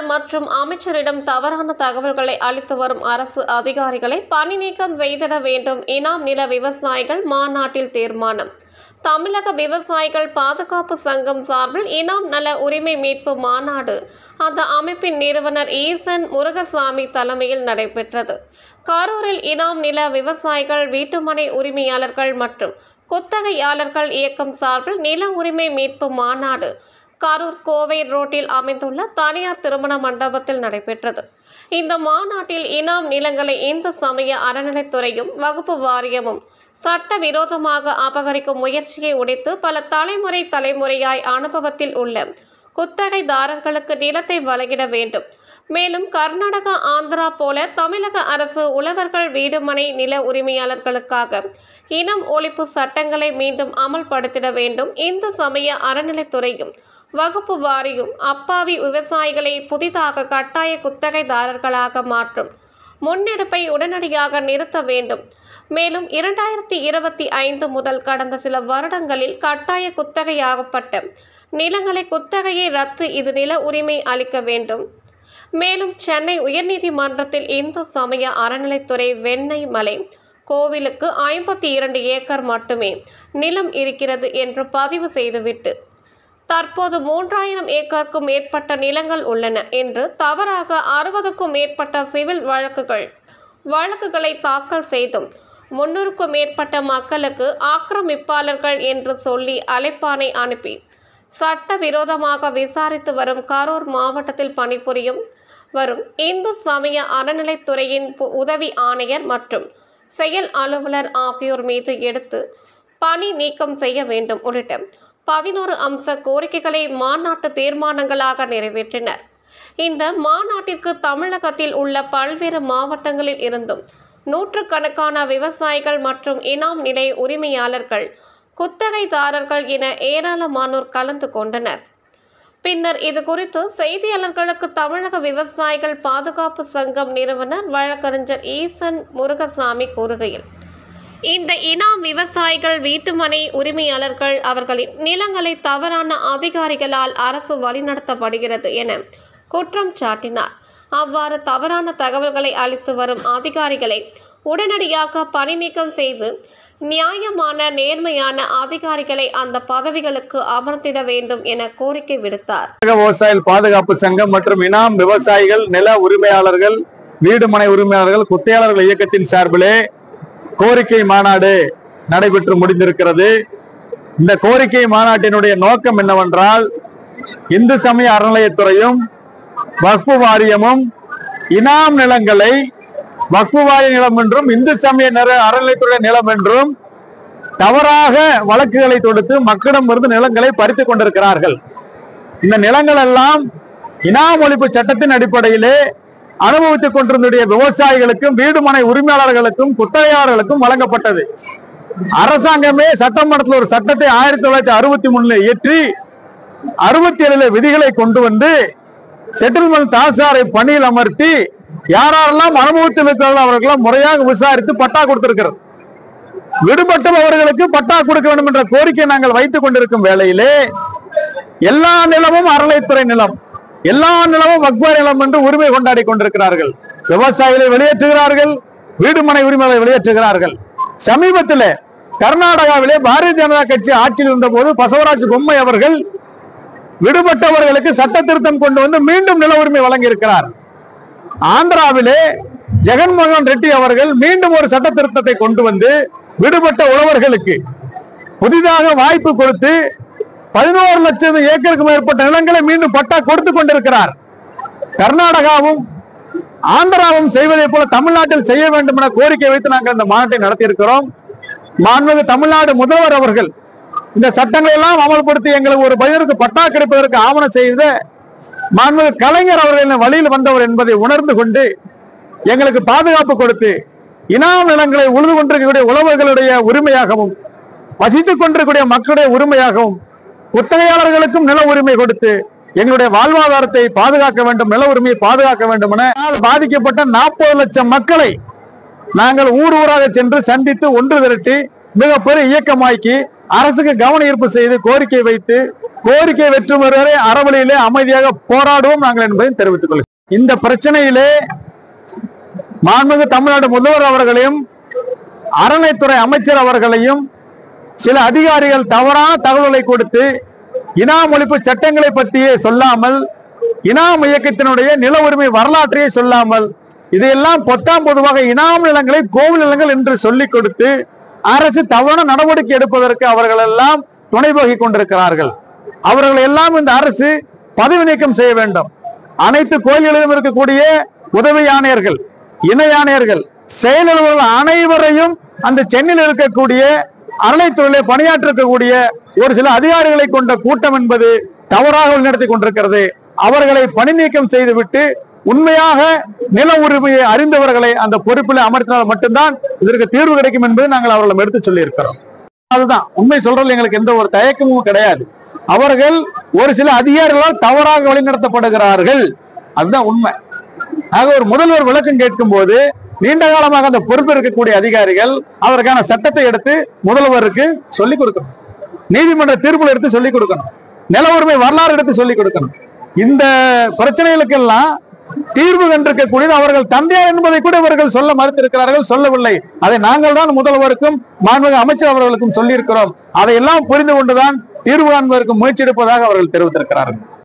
மற்றும் அமைச்சரிடம் தவறான தகவல்களை அளித்து வரும் அரசு அதிகாரிகளை பணி நீக்கம் செய்திட வேண்டும். இனாம் நில விவசாயிகள் மாநாட்டில் தீர்மானம். தமிழக விவசாயிகள் பாதுகாப்பு சங்கம் சார்பில் இனாம் நல உரிமை மீட்பு மாநாடு அந்த அமைப்பின் நிறுவனர் ஈசன் முருகசாமி தலைமையில் நடைபெற்றது. கரூரில் இனாம் நில விவசாயிகள், வீட்டுமனை உரிமையாளர்கள் மற்றும் குத்தகையாளர்கள் இயக்கம் சார்பில் நில உரிமை மீட்பு மாநாடு கரூர் கோவை ரோட்டில் அமைந்துள்ள தனியார் திருமண மண்டபத்தில் நடைபெற்றது. இந்த மாநாட்டில் இனாம் நிலங்களை இந்து சமய அறநிலைத்துறையும் வகுப்பு வாரியமும் சட்டவிரோதமாக அபகரிக்கும் முயற்சியை உடைத்து பல தலைமுறையாய் அனுபவத்தில் உள்ள குத்தகைதாரர்களுக்கு நிலத்தை வழங்கிட வேண்டும். மேலும் கர்நாடகா, ஆந்திரா போல தமிழக அரசு உழவர்கள், வீடுமனை நில உரிமையாளர்களுக்காக இனம் ஒழிப்பு சட்டங்களை மீண்டும் அமல்படுத்திட வேண்டும். இந்து சமய அறநிலைத்துறையும் வகுப்பு வாரியும் அப்பாவி விவசாயிகளை புதிதாக கட்டாய குத்தகைதாரர்களாக மாற்றும் முன்னெடுப்பை உடனடியாக நிறுத்த வேண்டும். மேலும் 2025 முதல் கடந்த சில வருடங்களில் கட்டாய குத்தகையாகப்பட்ட நிலங்களை குத்தகையை ரத்து, இது நில உரிமை அளிக்க வேண்டும். மேலும் சென்னை உயர்நீதிமன்றத்தில் இந்து சமய அறநிலைத்துறை வெண்ணெய் மலை கோவிலுக்கு 52 ஏக்கர் மட்டுமே நிலம் இருக்கிறது என்று பதிவு செய்துவிட்டு தற்போது 3000 ஏக்கருக்கும் மேற்பட்ட நிலங்கள் உள்ளன என்று தவறாக 60க்கும் மேற்பட்ட சிவில் வழக்குகளை தாக்கல் செய்தும் 300க்கும் மேற்பட்ட மக்களுக்கு ஆக்கிரமிப்பாளர்கள் என்று சொல்லி அழைப்பானை அனுப்பி சட்டவிரோதமாக விசாரித்து வரும் கரூர் மாவட்டத்தில் பணிபுரியும் வரும் இந்து சமய அறநிலைத்துறையின் உதவி ஆணையர் மற்றும் செயல் அலுவலர் ஆகியோர் மீது எடுத்து பணி நீக்கம் செய்ய வேண்டும் உள்ளிட்ட 11 அம்ச கோரிக்கைகளை மாநாட்டு தீர்மானங்களாக நிறைவேற்றினர். இந்த மாநாட்டிற்கு தமிழகத்தில் உள்ள பல்வேறு மாவட்டங்களில் இருந்தும் நூற்றுக்கணக்கான விவசாயிகள் மற்றும் இனாம் நில உரிமையாளர்கள், குத்தகைதாரர்கள் என ஏராளமானோர் கலந்து கொண்டனர். பின்னர் இது குறித்து செய்தியாளர்களுக்கு தமிழக விவசாயிகள் பாதுகாப்பு சங்கம் நிறுவனர் வழக்கறிஞர் ஈசன் முருகசாமி கூறுகையில், இந்த இனாம் விவசாயிகள், வீட்டுமனை உரிமையாளர்கள் அவர்களின் நிலங்களை தவறான அதிகாரிகளால் அரசு வழிநடத்தப்படுகிறது என குற்றம் சாட்டினார். அவ்வாறு தவறான தகவல்களை அளித்து வரும் அதிகாரிகளை உடனடியாக பணி நீக்கம் செய்து நியாயமான, நேர்மையான அதிகாரிகளை அந்த பதவிகளுக்கு அமர்த்திட வேண்டும் என கோரிக்கை விடுத்தார். விவசாயிகள் பாதுகாப்பு சங்கம் மற்றும் இனாம் விவசாயிகள், நில உரிமையாளர்கள், வீடுமனை உரிமையாளர்கள், குத்தையாளர்கள் இயக்கத்தின் சார்பிலே கோரிக்கை மாநாடு நடைபெற்று முடிந்திருக்கிறது. இந்த கோரிக்கை மாநாட்டினுடைய நோக்கம் என்னவென்றால், இந்து சமய அறநிலையத்துறையும் வக்ஃபு வாரியமும் இனாம் நிலங்களை வக்ஃபு வாரிய நிலம் என்றும் இந்து சமய அறநிலையத்துறை நிலம் என்றும் தவறாக வழக்குகளை தொடுத்து மக்களிடமிருந்து நிலங்களை பறித்துக் கொண்டிருக்கிறார்கள். இந்த நிலங்கள் எல்லாம் இனாம் ஒழிப்பு சட்டத்தின் அடிப்படையிலே அனுபவித்துக் கொண்டிருந்த விவசாயிகளுக்கும், வீடுமனை உரிமையாளர்களுக்கும், குத்தகையாளர்களுக்கும் வழங்கப்பட்டது. அரசாங்கமே சட்டமன்றத்தில் ஒரு சட்டத்தை 1963 இயற்றி 67 விதிகளை கொண்டு வந்து செட்டில்மெண்ட் தாசாரை பணியில் அமர்த்தி யாரெல்லாம் அனுபவத்தில் இருக்கிறார்கள் அவர்களெல்லாம் முறையாக விசாரித்து பட்டா கொடுத்திருக்கிறது. விடுபட்டவர்களுக்கு பட்டா கொடுக்க வேண்டும் என்ற கோரிக்கை நாங்கள் வைத்துக் கொண்டிருக்கும் வேளையிலே எல்லா நிலமும் அறநிலையத்துறை நிலம், எல்லா நிலமும் வக்ஃபு நிலம் என்று உரிமை கொண்டாடி கொண்டிருக்கிறார்கள். விவசாயிகளை வெளியேற்றுகிறார்கள், வீடுமனை உரிமையாளர்களை வெளியேற்றுகிறார்கள். சமீபத்தில் கர்நாடகாவிலே பாரதிய ஜனதா கட்சி ஆட்சியில் இருந்த போது பசவராஜ் பொம்மை அவர்கள் விடுபட்டவர்களுக்கு சட்ட திருத்தம் கொண்டு வந்து மீண்டும் நில உரிமை வழங்கி இருக்கிறார். ஆந்திராவிலே ஜெகன்மோகன் ரெட்டி அவர்கள் மீண்டும் ஒரு சட்ட திருத்தத்தை கொண்டு வந்து விடுபட்ட உழவர்களுக்கு புதிதாக வாய்ப்பு கொடுத்து 11 லட்சம் ஏக்கருக்கு மேற்பட்ட நிலங்களை மீண்டும் பட்டா கொடுத்து கொண்டிருக்கிறார். கர்நாடகாவும் ஆந்திராவும் செய்வதை போல தமிழ்நாட்டில் செய்ய வேண்டும் என கோரிக்கை வைத்து நாங்கள் இந்த மாநாட்டை நடத்தியிருக்கிறோம். மாண்புமிகு தமிழ்நாடு முதல்வர் அவர்கள் இந்த சட்டங்களை எல்லாம் அமல்படுத்தி எங்களுக்கு ஒரு பயிருக்கு பட்டா கிடைப்பதற்கு ஆவணம் செய்த மாண்புமிகு கலைஞர் அவர்களின் வழியில் வந்தவர் என்பதை உணர்ந்து கொண்டு எங்களுக்கு பாதுகாப்பு கொடுத்து இனாம் நிலங்களை உழுது கொண்டிருக்கக்கூடிய உழவர்களுடைய உரிமையாகவும், வசித்துக் கொண்டிருக்கக்கூடிய மக்களுடைய உரிமையாகவும், குத்தகையாளர்களுக்கும் நில உரிமை கொடுத்து எங்களுடைய வாழ்வாதாரத்தை பாதுகாக்க வேண்டும், நில உரிமையை பாதுகாக்க வேண்டும் என பாதிக்கப்பட்ட 40 லட்சம் மக்களை நாங்கள் ஊராக சென்று சந்தித்து ஒன்று திரட்டி மிகப்பெரிய இயக்கமாக்கி அரசுக்கு கவன ஈர்ப்பு செய்து கோரிக்கை வைத்து கோரிக்கை வெற்றி வரை அறவழியிலே அமைதியாக போராடுவோம் நாங்கள் என்பதை தெரிவித்துக் கொள்கிறோம். இந்த பிரச்சனையிலே மாண்புமிகு தமிழ்நாடு முதல்வர் அவர்களையும் அறநிலைத்துறை அமைச்சர் அவர்களையும் சில அதிகாரிகள் தவறான தகவல்களை கொடுத்து இனாம் ஒழிப்பு சட்டங்களை பற்றியே சொல்லாமல், இனாம் இயக்கத்தினுடைய நில உரிமை வரலாற்றையே சொல்லாமல், இதையெல்லாம் பொத்தாம் பொதுவாக இனாம் நிலங்களை கோவில் நிலங்கள் என்று சொல்லிக் கொடுத்து அரசு தவறான நடவடிக்கை எடுப்பதற்கு அவர்கள் எல்லாம் துணை போகிக் கொண்டிருக்கிறார்கள். அவர்கள் எல்லாம் இந்த அரசு பதவி நீக்கம் செய்ய வேண்டும். அனைத்து கோயில்களிலும் இருக்கக்கூடிய உதவி ஆணையர்கள், இணை ஆணையர்கள், செயலர்கள் அனைவரையும் அந்த சென்னையில் இருக்கக்கூடிய அறநிலைத்துறையிலே பணியாற்றக்கூடிய ஒரு சில அதிகாரிகளை கொண்ட கூட்டம் என்பது தவறாக நடத்தி கொண்டிருக்கிறது. அவர்களை பணி நீக்கம் செய்துவிட்டு உண்மையாக நில உரிமையை அறிந்தவர்களை அந்த பொறுப்பில் அமர்த்தினால் மட்டும்தான் இதற்கு தீர்வு கிடைக்கும் என்பதை நாங்கள் அவர்களிடம் எடுத்து சொல்லி இருக்கிறோம். அதுதான் உண்மை சொல்றது. எங்களுக்கு எந்த ஒரு தயக்கமும் கிடையாது. அவர்கள் ஒரு சில அதிகாரிகளால் தவறாக வழிநடத்தப்படுகிறார்கள், அதுதான் உண்மை. ஆக ஒரு முதல்வர் விளக்கம் கேட்கும் போது நீண்ட காலமாக அந்த பொறுப்பு இருக்கக்கூடிய அதிகாரிகள் அதற்கான சட்டத்தை எடுத்து முதல்வருக்கு சொல்லிக் கொடுக்கணும், நீதிமன்ற தீர்ப்புகள் எடுத்து சொல்லிக் கொடுக்கணும், நில உரிமை வரலாறு எடுத்து சொல்லிக் கொடுக்கணும். இந்த பிரச்சனைகளுக்கெல்லாம் தீர்வு கண்டிருக்கக்கூடியது அவர்கள் தந்தையார் என்பதை கூட இவர்கள் சொல்ல மறுத்திருக்கிறார்கள், சொல்லவில்லை. அதை நாங்கள் தான் முதல்வருக்கும் மாண்புமிகு அமைச்சர் அவர்களுக்கும் சொல்லியிருக்கிறோம். அதையெல்லாம் புரிந்து கொண்டுதான் தீர்வு காண்பதற்கு முயற்சி எடுப்பதாக அவர்கள் தெரிவித்திருக்கிறார்கள்.